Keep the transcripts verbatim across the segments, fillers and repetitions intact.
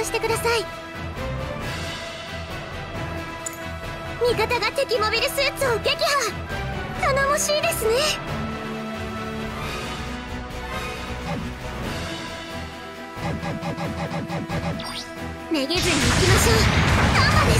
してください。味方が敵モビルスーツを撃破。頼もしいですね。めげずに行きましょう。タンマです。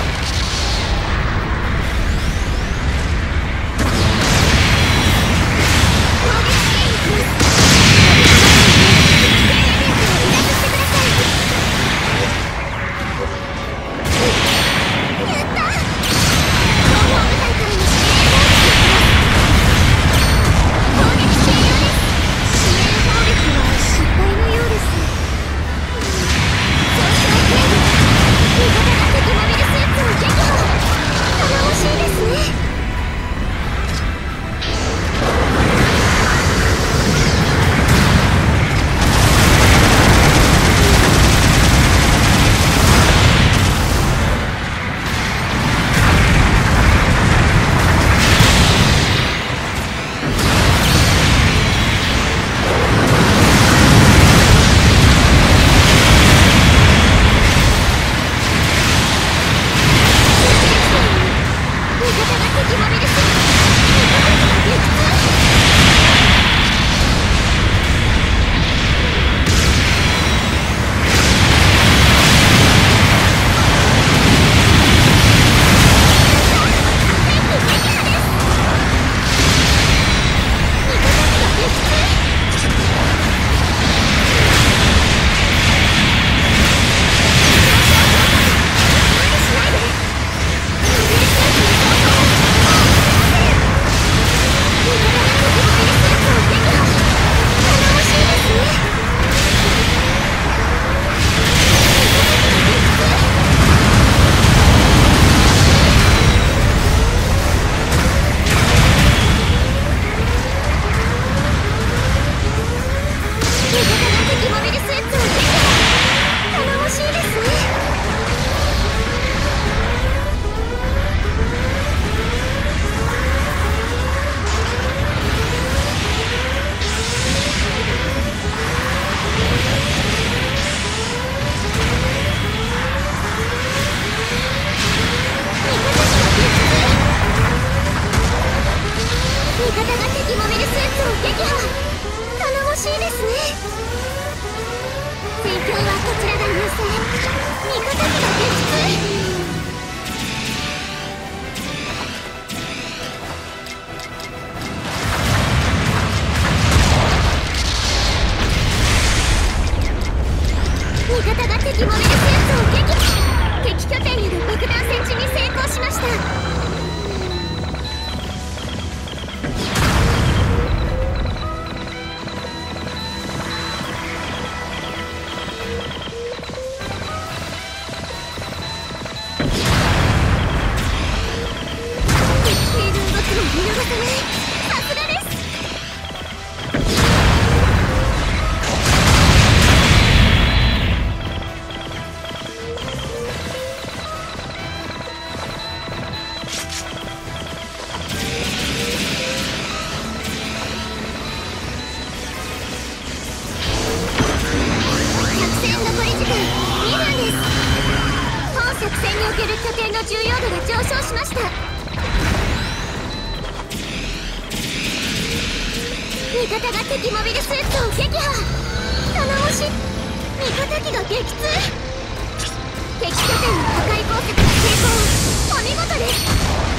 味方が敵モビルスーツを撃破。頼もしい。味方機が撃墜。敵拠点の破壊工作が成功。お見事です。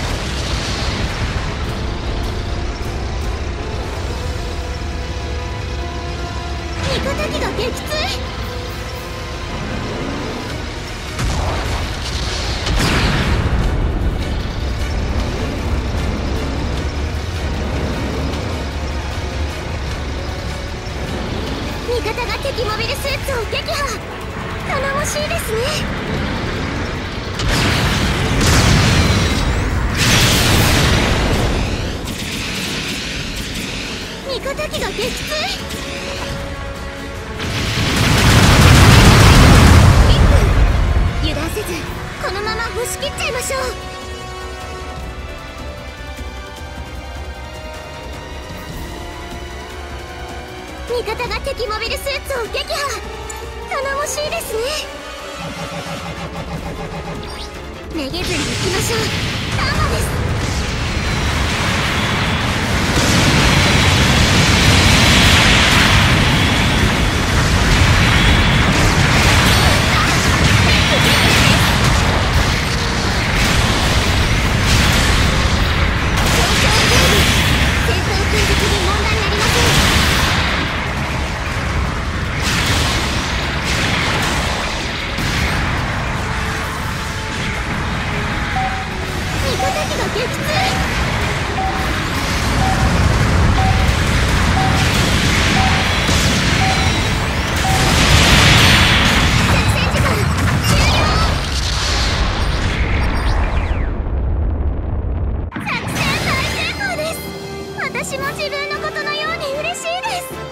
味方機が撃墜。味方が敵モビルスーツを撃破。頼もしいですね。味方機が撃墜。いっぷん油断せずこのまま押し切っちゃいましょう。味方が敵モビルスーツを撃破。 頼もしいですね。めげずに行きましょう。ターマです。私も自分のことのように嬉しいです。